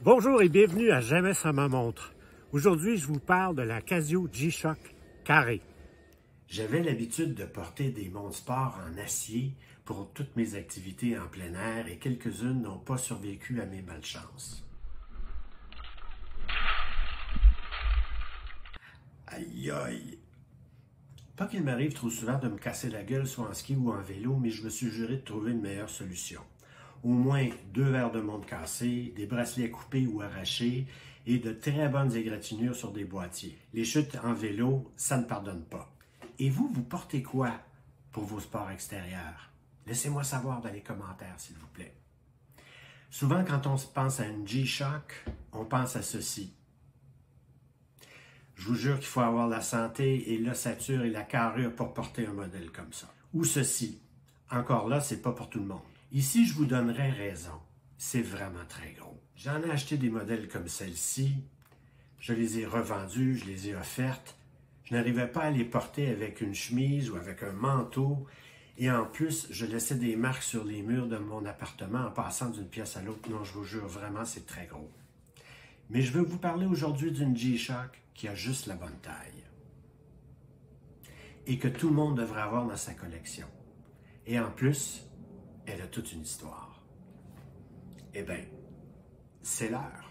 Bonjour et bienvenue à Jamais sans ma montre. Aujourd'hui, je vous parle de la Casio G-Shock carré. J'avais l'habitude de porter des montres sport en acier pour toutes mes activités en plein air et quelques-unes n'ont pas survécu à mes malchances. Aïe aïe! Pas qu'il m'arrive trop souvent de me casser la gueule soit en ski ou en vélo, mais je me suis juré de trouver une meilleure solution. Au moins 2 verres de montre cassés, des bracelets coupés ou arrachés et de très bonnes égratignures sur des boîtiers. Les chutes en vélo, ça ne pardonne pas. Et vous, vous portez quoi pour vos sports extérieurs? Laissez-moi savoir dans les commentaires, s'il vous plaît. Souvent, quand on pense à une G-Shock, on pense à ceci. Je vous jure qu'il faut avoir la santé et l'ossature et la carrure pour porter un modèle comme ça. Ou ceci. Encore là, c'est pas pour tout le monde. Ici, je vous donnerai raison. C'est vraiment très gros. J'en ai acheté des modèles comme celle-ci. Je les ai revendues, je les ai offertes. Je n'arrivais pas à les porter avec une chemise ou avec un manteau. Et en plus, je laissais des marques sur les murs de mon appartement en passant d'une pièce à l'autre. Non, je vous jure, vraiment, c'est très gros. Mais je veux vous parler aujourd'hui d'une G-Shock qui a juste la bonne taille. Et que tout le monde devrait avoir dans sa collection. Et en plus, elle a toute une histoire. Eh bien, c'est l'heure.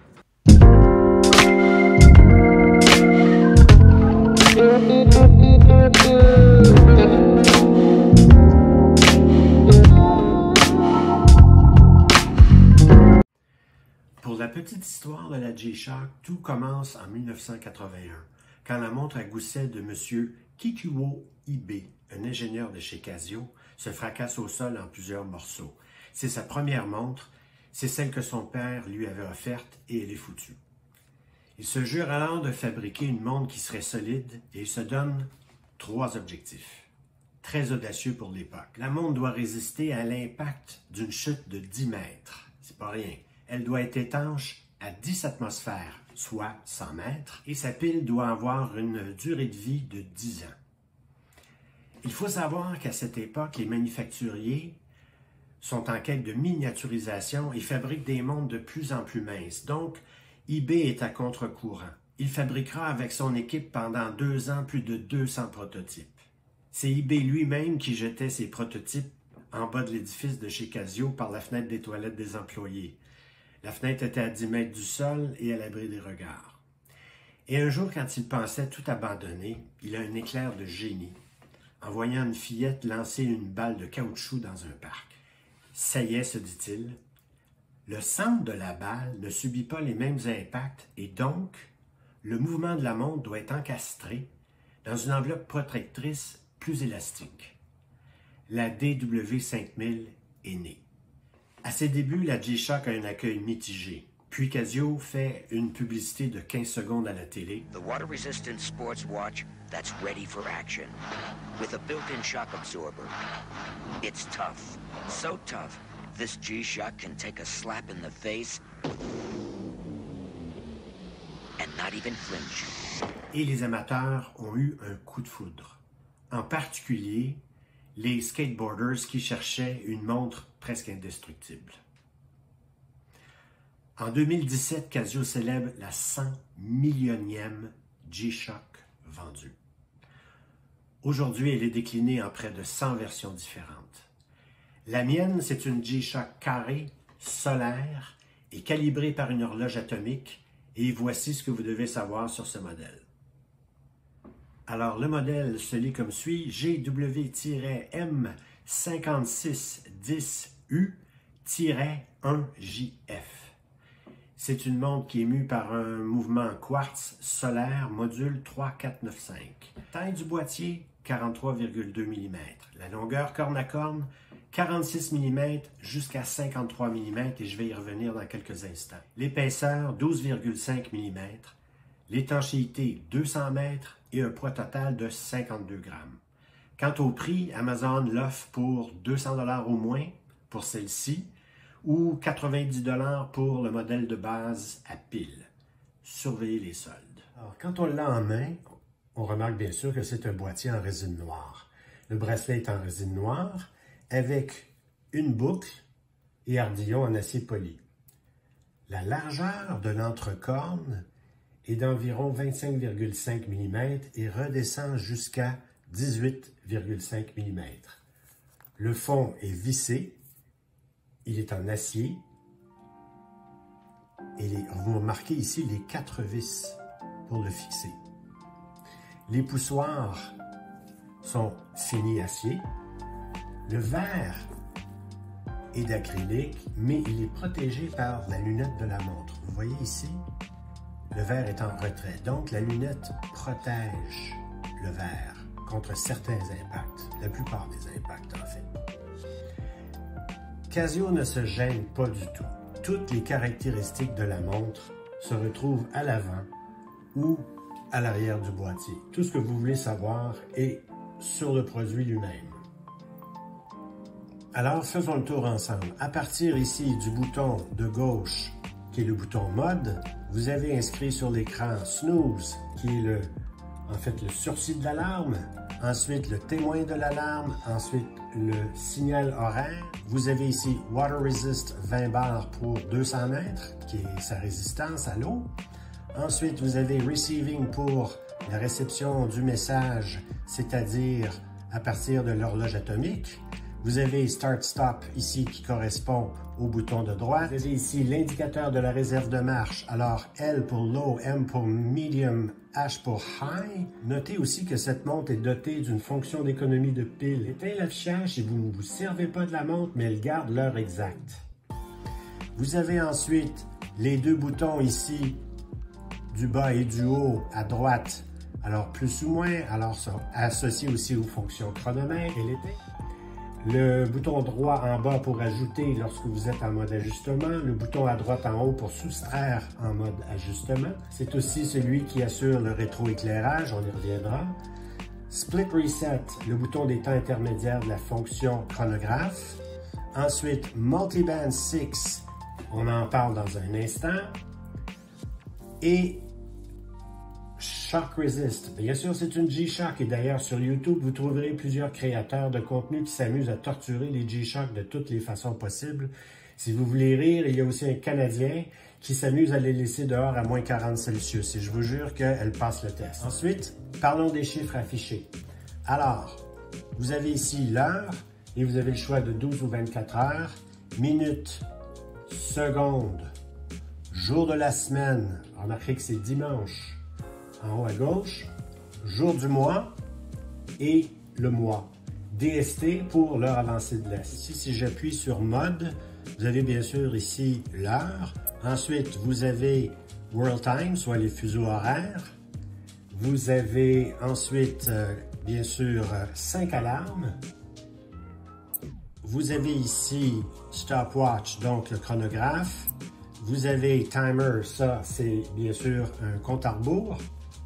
Pour la petite histoire de la G-Shock, tout commence en 1981, quand la montre à gousset de M. Kikuo Ibe, un ingénieur de chez Casio, se fracasse au sol en plusieurs morceaux. C'est sa première montre, c'est celle que son père lui avait offerte et elle est foutue. Il se jure alors de fabriquer une montre qui serait solide et il se donne 3 objectifs. Très audacieux pour l'époque. La montre doit résister à l'impact d'une chute de 10 mètres. C'est pas rien. Elle doit être étanche à 10 atmosphères, soit 100 mètres, et sa pile doit avoir une durée de vie de 10 ans. Il faut savoir qu'à cette époque, les manufacturiers sont en quête de miniaturisation et fabriquent des montres de plus en plus minces. Donc, eBay est à contre-courant. Il fabriquera avec son équipe pendant 2 ans plus de 200 prototypes. C'est eBay lui-même qui jetait ses prototypes en bas de l'édifice de chez Casio par la fenêtre des toilettes des employés. La fenêtre était à 10 mètres du sol et à l'abri des regards. Et un jour, quand il pensait tout abandonner, il a un éclair de génie en voyant une fillette lancer une balle de caoutchouc dans un parc. Ça y est, se dit-il, le centre de la balle ne subit pas les mêmes impacts et donc, le mouvement de la montre doit être encastré dans une enveloppe protectrice plus élastique. La DW5000 est née. À ses débuts, la G-Shock a un accueil mitigé. Puis Casio fait une publicité de 15 secondes à la télé. The water-resistant sports watch that's ready for action. With a built-in shock absorber. It's tough. So tough, this G-Shock can take a slap in the face and not even flinch. Et les amateurs ont eu un coup de foudre. En particulier, les skateboarders qui cherchaient une montre presque indestructible. En 2017, Casio célèbre la 100 millionième G-Shock vendue. Aujourd'hui, elle est déclinée en près de 100 versions différentes. La mienne, c'est une G-Shock carrée, solaire et calibrée par une horloge atomique. Et voici ce que vous devez savoir sur ce modèle. Alors, le modèle se lit comme suit: GW-M5610U-1JF. C'est une montre qui est mue par un mouvement quartz solaire module 3495. Taille du boîtier, 43,2 mm. La longueur corne à corne, 46 mm jusqu'à 53 mm et je vais y revenir dans quelques instants. L'épaisseur, 12,5 mm. L'étanchéité, 200 mètres et un poids total de 52 grammes. Quant au prix, Amazon l'offre pour 200 $ au moins pour celle-ci ou 90 $ pour le modèle de base à pile. Surveillez les soldes. Alors, quand on l'a en main, on remarque bien sûr que c'est un boîtier en résine noire. Le bracelet est en résine noire avec une boucle et ardillon en acier poli. La largeur de l'entrecorne est d'environ 25,5 mm et redescend jusqu'à 18,5 mm. Le fond est vissé, il est en acier et vous remarquez ici les 4 vis pour le fixer. Les poussoirs sont finis acier. Le verre est d'acrylique, mais il est protégé par la lunette de la montre. Vous voyez ici, le verre est en retrait. Donc, la lunette protège le verre contre certains impacts, la plupart des impacts en fait. Casio ne se gêne pas du tout. Toutes les caractéristiques de la montre se retrouvent à l'avant ou à l'arrière du boîtier. Tout ce que vous voulez savoir est sur le produit lui-même. Alors, faisons le tour ensemble. À partir ici du bouton de gauche, qui est le bouton mode, vous avez inscrit sur l'écran snooze, qui est le sursis de l'alarme, ensuite le témoin de l'alarme, ensuite le signal horaire. Vous avez ici water resist 20 bars pour 200 mètres, qui est sa résistance à l'eau. Ensuite, vous avez receiving pour la réception du message, c'est-à-dire à partir de l'horloge atomique. Vous avez Start-Stop ici qui correspond au bouton de droite. Vous avez ici l'indicateur de la réserve de marche. Alors, L pour low, M pour medium, H pour high. Notez aussi que cette montre est dotée d'une fonction d'économie de pile. Éteint l'affichage si vous ne vous servez pas de la montre, mais elle garde l'heure exacte. Vous avez ensuite les 2 boutons ici, du bas et du haut à droite. Alors, plus ou moins, alors ça associe aussi aux fonctions chronomètre et l'été. Le bouton droit en bas pour ajouter lorsque vous êtes en mode ajustement. Le bouton à droite en haut pour soustraire en mode ajustement. C'est aussi celui qui assure le rétroéclairage, on y reviendra. Split Reset, le bouton des temps intermédiaires de la fonction chronographe. Ensuite, Multiband 6, on en parle dans un instant. Et Shock Resist. Bien sûr, c'est une G-Shock et d'ailleurs sur YouTube, vous trouverez plusieurs créateurs de contenu qui s'amusent à torturer les G-Shock de toutes les façons possibles. Si vous voulez rire, il y a aussi un Canadien qui s'amuse à les laisser dehors à moins 40 Celsius et je vous jure qu'elle passe le test. Ensuite, parlons des chiffres affichés. Alors, vous avez ici l'heure et vous avez le choix de 12 ou 24 heures, minutes, secondes, jour de la semaine. Remarquez que c'est dimanche. En haut à gauche, jour du mois et le mois. DST pour l'heure avancée de l'Est. Ici, si j'appuie sur mode, vous avez bien sûr ici l'heure. Ensuite, vous avez World Time, soit les fuseaux horaires. Vous avez ensuite, bien sûr, 5 alarmes. Vous avez ici Stopwatch, donc le chronographe. Vous avez Timer, ça c'est bien sûr un compte à rebours.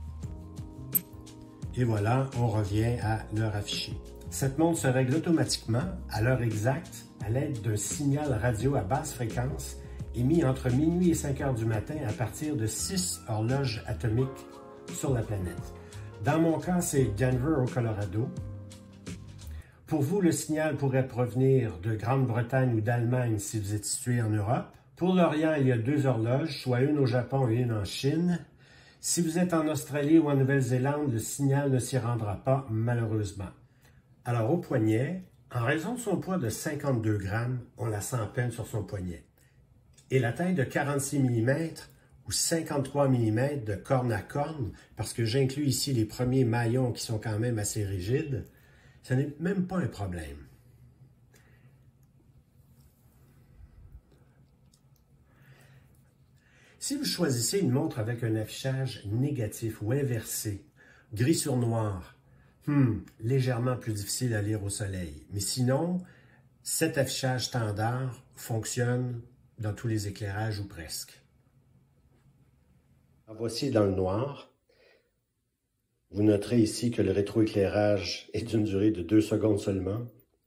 Et voilà, on revient à l'heure affichée. Cette montre se règle automatiquement à l'heure exacte à l'aide d'un signal radio à basse fréquence émis entre minuit et 5 heures du matin à partir de 6 horloges atomiques sur la planète. Dans mon cas, c'est Denver au Colorado. Pour vous, le signal pourrait provenir de Grande-Bretagne ou d'Allemagne si vous êtes situé en Europe. Pour l'Orient, il y a 2 horloges, soit une au Japon et une en Chine. Si vous êtes en Australie ou en Nouvelle-Zélande, le signal ne s'y rendra pas, malheureusement. Alors, au poignet, en raison de son poids de 52 grammes, on la sent à peine sur son poignet. Et la taille de 46 mm ou 53 mm de corne à corne, parce que j'inclus ici les premiers maillons qui sont quand même assez rigides, ce n'est même pas un problème. Si vous choisissez une montre avec un affichage négatif ou inversé, gris sur noir, légèrement plus difficile à lire au soleil. Mais sinon, cet affichage standard fonctionne dans tous les éclairages ou presque. Alors voici dans le noir. Vous noterez ici que le rétroéclairage est d'une durée de 2 secondes seulement,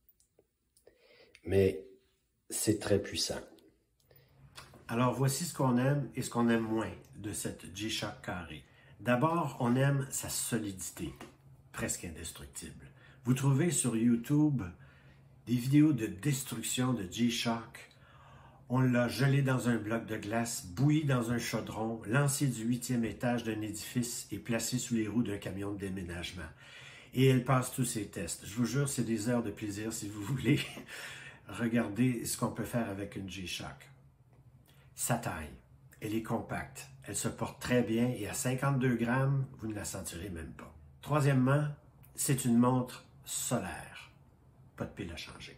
mais c'est très puissant. Alors, voici ce qu'on aime et ce qu'on aime moins de cette G-Shock carrée. D'abord, on aime sa solidité, presque indestructible. Vous trouvez sur YouTube des vidéos de destruction de G-Shock On l'a gelée dans un bloc de glace, bouillie dans un chaudron, lancée du 8e étage d'un édifice et placée sous les roues d'un camion de déménagement. Et elle passe tous ses tests. Je vous jure, c'est des heures de plaisir si vous voulez regarder ce qu'on peut faire avec une G-Shock. Sa taille, elle est compacte, elle se porte très bien et à 52 grammes, vous ne la sentirez même pas. Troisièmement, c'est une montre solaire. Pas de pile à changer.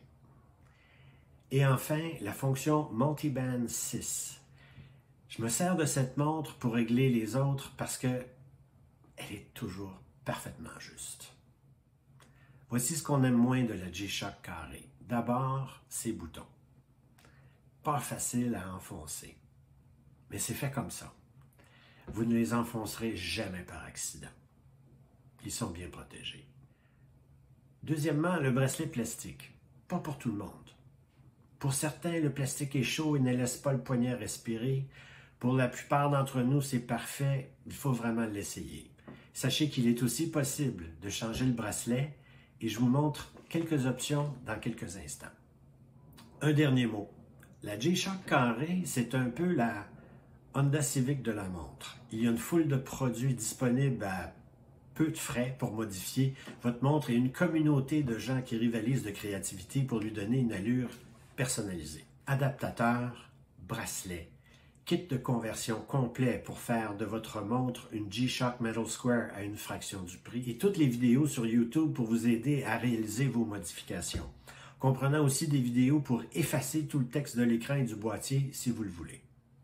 Et enfin, la fonction Multiband 6. Je me sers de cette montre pour régler les autres parce que elle est toujours parfaitement juste. Voici ce qu'on aime moins de la G-Shock carrée. D'abord, ses boutons. Pas facile à enfoncer. Mais c'est fait comme ça. Vous ne les enfoncerez jamais par accident. Ils sont bien protégés. Deuxièmement, le bracelet plastique. Pas pour tout le monde. Pour certains, le plastique est chaud et ne laisse pas le poignet respirer. Pour la plupart d'entre nous, c'est parfait. Il faut vraiment l'essayer. Sachez qu'il est aussi possible de changer le bracelet et je vous montre quelques options dans quelques instants. Un dernier mot. La G-Shock carrée, c'est un peu la Honda Civic de la montre. Il y a une foule de produits disponibles à peu de frais pour modifier votre montre et une communauté de gens qui rivalisent de créativité pour lui donner une allure personnalisé. Adaptateur, bracelet, kit de conversion complet pour faire de votre montre une G-Shock Metal Square à une fraction du prix et toutes les vidéos sur YouTube pour vous aider à réaliser vos modifications, comprenant aussi des vidéos pour effacer tout le texte de l'écran et du boîtier si vous le voulez.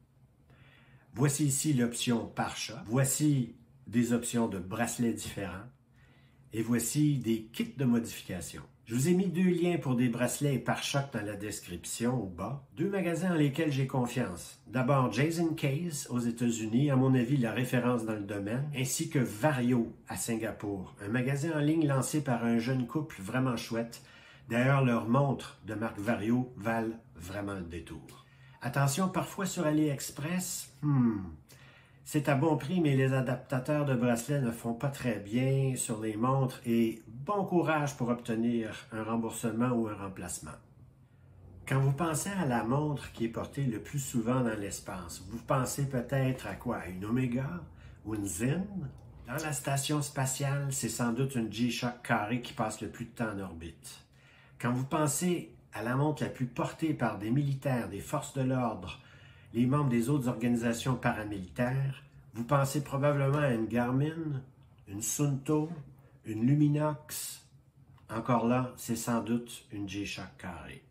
Voici ici l'option pare-choc, voici des options de bracelets différents et voici des kits de modification. Je vous ai mis 2 liens pour des bracelets et pare-chocs dans la description au bas. 2 magasins en lesquels j'ai confiance. D'abord Jason Case aux États-Unis, à mon avis la référence dans le domaine, ainsi que Vario à Singapour, un magasin en ligne lancé par un jeune couple vraiment chouette. D'ailleurs, leurs montres de marque Vario valent vraiment le détour. Attention, parfois sur AliExpress, c'est à bon prix, mais les adaptateurs de bracelets ne font pas très bien sur les montres et bon courage pour obtenir un remboursement ou un remplacement. Quand vous pensez à la montre qui est portée le plus souvent dans l'espace, vous pensez peut-être à quoi? Une Omega ou une Zen? Dans la station spatiale, c'est sans doute une G-Shock carrée qui passe le plus de temps en orbite. Quand vous pensez à la montre la plus portée par des militaires, des forces de l'ordre, les membres des autres organisations paramilitaires, vous pensez probablement à une Garmin, une Suunto, une Luminox. Encore là, c'est sans doute une G-Shock carrée.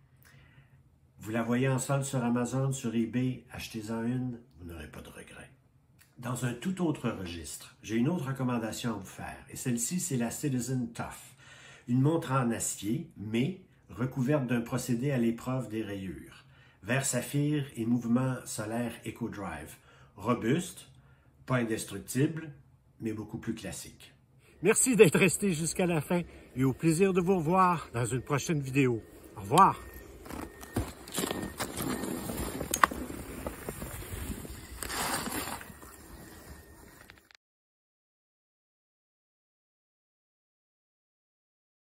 Vous la voyez en solde sur Amazon, sur eBay, achetez-en une, vous n'aurez pas de regrets. Dans un tout autre registre, j'ai une autre recommandation à vous faire, et celle-ci, c'est la Citizen Tough, une montre en acier, mais recouverte d'un procédé à l'épreuve des rayures. Verre saphir et mouvement solaire EcoDrive. Robuste, pas indestructible, mais beaucoup plus classique. Merci d'être resté jusqu'à la fin et au plaisir de vous revoir dans une prochaine vidéo. Au revoir!